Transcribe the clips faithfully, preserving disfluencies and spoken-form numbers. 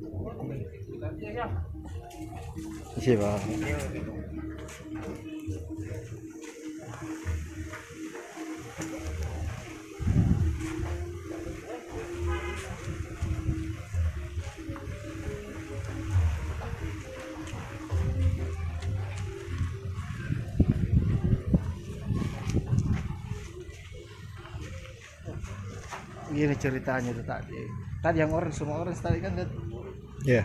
Siapa? Gini ceritanya tuh tadi. Tadi yang orang semua orang tadi kan lihat. Ya.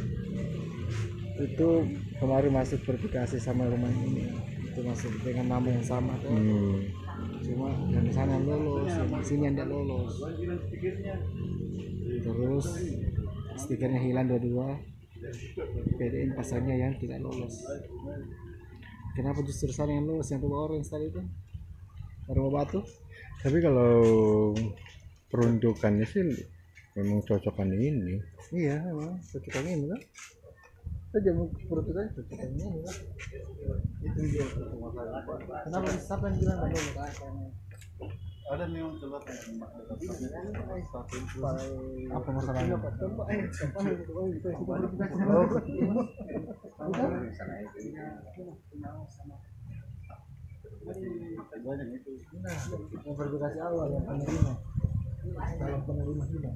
Itu kemarin masuk verifikasi sama rumah ini. Itu masuk dengan nama yang sama tuh. Hmm. Cuma yang sana lolos, yang sini yang tidak lolos. Terus stikernya hilang dua-dua. P D N pasarnya yang tidak lolos. Kenapa justru sana yang lolos, yang rumah orang tadi itu? Rumah batu? Tapi kalau peruntukannya sih memang cocokan ini. Iya, memang cocokan ini kan. Saja peruntukannya cocokan ini kan. Itu dia masalah. Kenapa siapa yang bilang nggak lolos kan? Ada memang telat Apa masalahnya? Verifikasi awal yang penerima dalam penerima hilang.